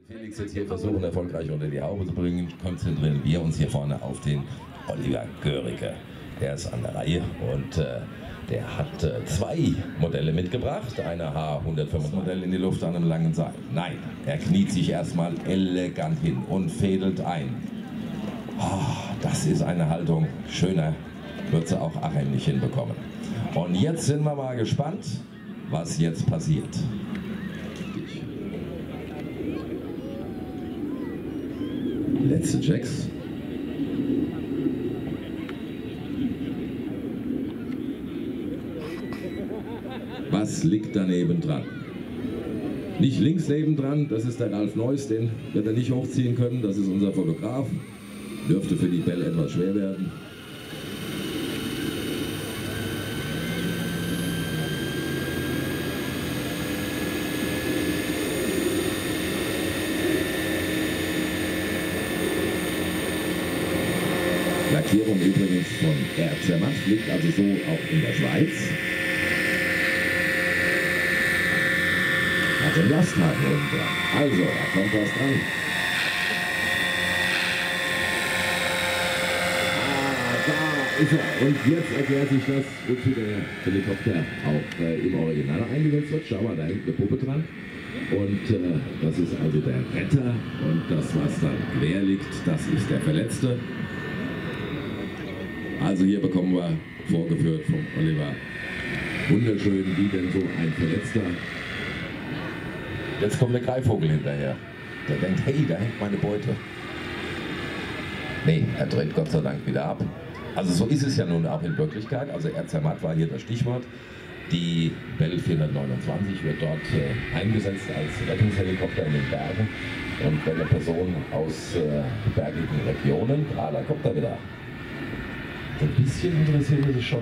Felix jetzt hier versuchen, erfolgreich unter die Haube zu bringen, konzentrieren wir uns hier vorne auf den Oliver Göricke. Er ist an der Reihe und der hat zwei Modelle mitgebracht. Eine H105 Modell in die Luft an einem langen Seil. Nein, er kniet sich erstmal elegant hin und fädelt ein. Oh, das ist eine Haltung. Schöner wird sie auch Achim nicht hinbekommen. Und jetzt sind wir mal gespannt, was jetzt passiert. Letzte Jacks. Was liegt daneben dran? Nicht links nebendran, das ist der Ralf Neuss, den wird er nicht hochziehen können, das ist unser Fotograf. Dürfte für die Bell etwas schwer werden. Lackierung übrigens von R. Zermatt, liegt also so auch in der Schweiz. Hat den Lasthaken unten dran. Also, da kommt was dran. Da ist er. Und jetzt erklärt sich das, wozu der Helikopter auch im Original eingesetzt wird. Schau mal, da hängt eine Puppe dran. Und das ist also der Retter. Und das, was dann quer liegt, das ist der Verletzte. Also hier bekommen wir vorgeführt vom Oliver wunderschön, wie denn so ein Verletzter. Jetzt kommt der Greifvogel hinterher. Der denkt, hey, da hängt meine Beute. Nee, er dreht Gott sei Dank wieder ab. Also so ist es ja nun auch in Wirklichkeit. Also R. Zermatt war hier das Stichwort. Die Bell 429 wird dort eingesetzt als Rettungshelikopter in den Bergen. Und wenn eine Person aus bergigen Regionen, da kommt er wieder. Ein bisschen interessiert mich schon.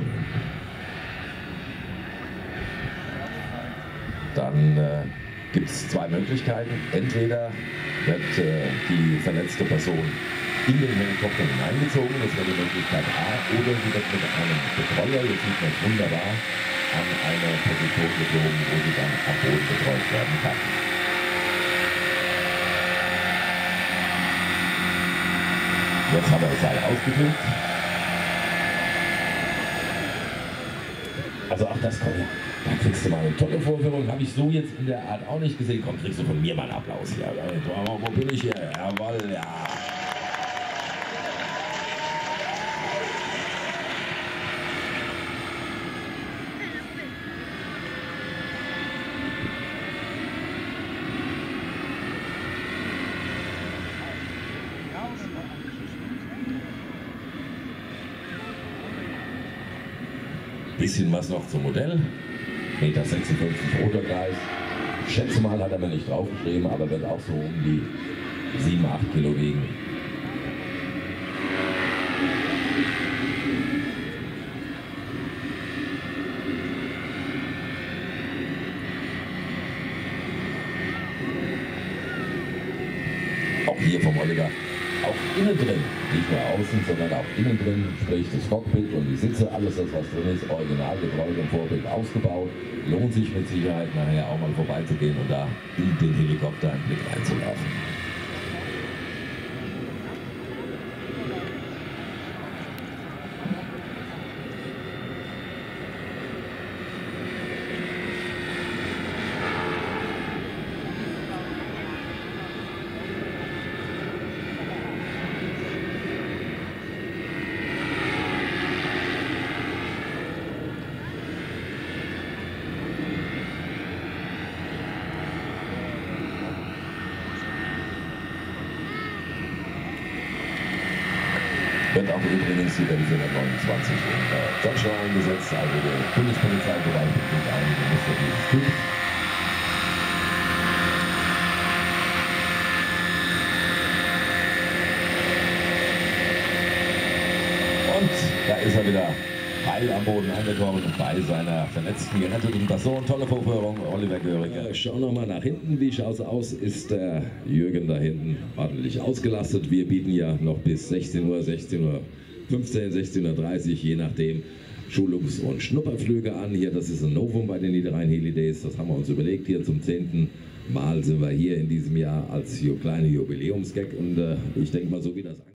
Dann gibt es zwei Möglichkeiten. Entweder wird die verletzte Person in den Helikopter hineingezogen, das wäre die Möglichkeit A, oder sie wird mit einem Betreuer, jetzt sieht man es wunderbar, an eine Position geflogen, wo sie dann am Boden betreut werden kann. Jetzt haben wir das Seil ausgefüllt. Also auch das kommt, da kriegst du mal eine tolle Vorführung, habe ich so jetzt in der Art auch nicht gesehen. Komm, kriegst du von mir mal einen Applaus hier. Wo bin ich hier? Jawohl, ja. Bisschen was noch zum Modell. 1,56 Meter Rotorkreis. Schätze mal, hat er mir nicht draufgeschrieben, aber wird auch so um die 7, 8 Kilo wiegen. Auch hier vom Oliver. Auch innen drin, nicht nur außen, sondern auch innen drin, sprich das Cockpit und die Sitze, alles das, was drin ist, originalgetreu dem Vorbild ausgebaut. Lohnt sich mit Sicherheit nachher auch mal vorbeizugehen und da in den Helikopter mit reinzulaufen. Wird auch übrigens die Bell 429 in Deutschland eingesetzt, also der Bundespolizeibereich bekommt einige Muster dieses Typs. Und da ist er wieder heil am Boden angekommen bei seiner verletzten, geretteten Person. Tolle Vorführung, Oliver Göricke. Schau noch mal nach hinten, wie schaut es aus? Ist der Jürgen da hinten ordentlich ausgelastet? Wir bieten ja noch bis 16 Uhr, 16:15 Uhr, 16:30 Uhr, je nachdem, Schulungs- und Schnupperflüge an. Hier, das ist ein Novum bei den Niederrhein Heli Days. Das haben wir uns überlegt. Hier zum 10. Mal sind wir hier in diesem Jahr als kleine Jubiläumsgag. Und ich denke mal, so wie das